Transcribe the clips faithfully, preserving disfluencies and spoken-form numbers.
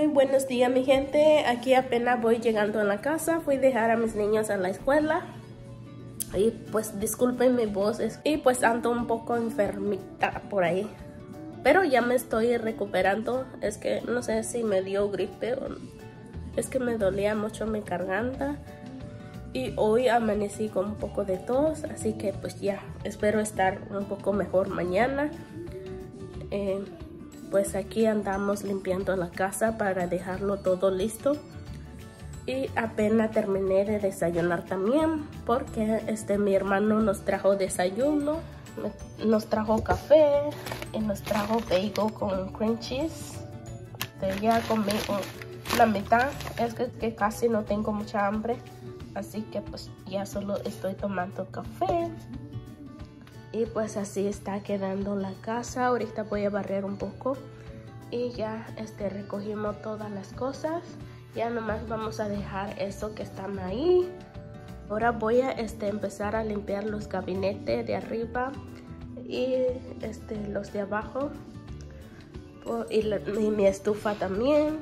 buenos días mi gente, aquí apenas voy llegando a la casa, fui a dejar a mis niños a la escuela y pues disculpen mi voz y pues ando un poco enfermita por ahí, pero ya me estoy recuperando. Es que no sé si me dio gripe o es que me dolía mucho mi garganta y hoy amanecí con un poco de tos, así que pues ya espero estar un poco mejor mañana. eh, Pues aquí andamos limpiando la casa para dejarlo todo listo. Y apenas terminé de desayunar también, porque este mi hermano nos trajo desayuno, nos trajo café y nos trajo bagel con cream cheese. Este, ya comí la mitad, es que, que casi no tengo mucha hambre, así que pues ya solo estoy tomando café. Y pues así está quedando la casa. Ahorita voy a barrer un poco y ya este recogimos todas las cosas. Ya nomás vamos a dejar eso que están ahí. Ahora voy a este empezar a limpiar los gabinetes de arriba y este los de abajo y, la, y mi estufa también.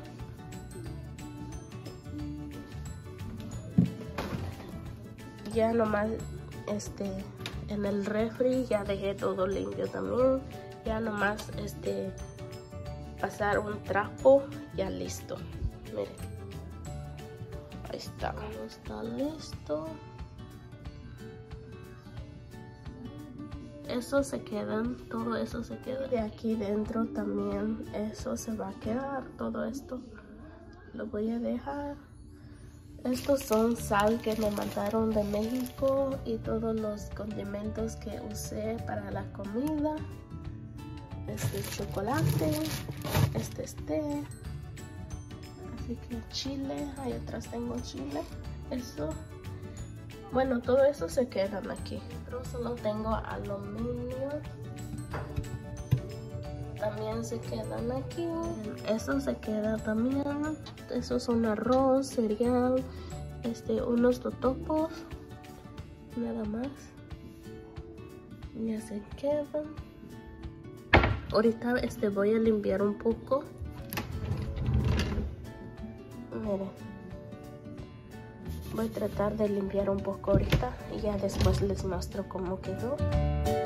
Ya nomás este en el refri ya dejé todo limpio también. Ya nomás este pasar un trapo, ya listo. Miren, ahí está, está listo. Eso se quedan, todo eso se queda. De aquí dentro también eso se va a quedar, todo esto lo voy a dejar. Estos son sal que me mandaron de México y todos los condimentos que usé para la comida. Este es chocolate, este es té, así que chile, ahí atrás tengo chile. Eso, bueno, todo eso se quedan aquí. Pero solo tengo aluminio, también se quedan aquí. Eso se queda también. Eso es un arroz, cereal, este, unos totopos, nada más. Ya se quedan. Ahorita este voy a limpiar un poco. Miren, voy a tratar de limpiar un poco ahorita y ya después les muestro cómo quedó.